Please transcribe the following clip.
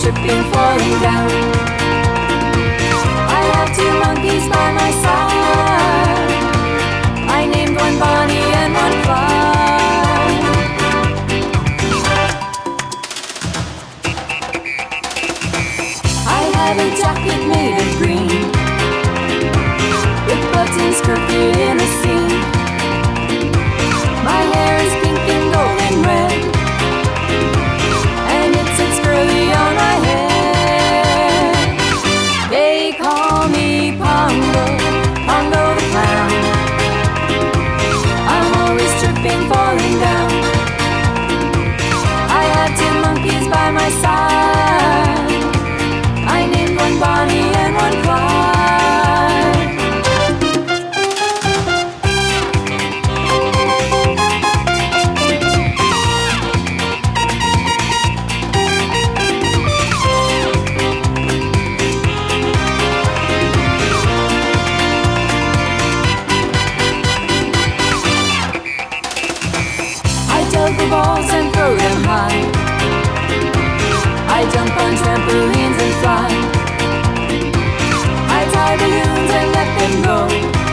tripping, falling down. I have two monkeys by my side. I named one Bonnie and one Clyde. I have a jacket made of green, with buttons crooked in a seam. My hair is pink and gold and red, and it sits curly on my head. They call me Pongo, Pongo the clown. I'm always tripping, falling down. I have two monkeys by my side. I named one Bonnie and one Clyde. The balls and throw them high. I jump on trampolines and fly. I tie balloons and let them go.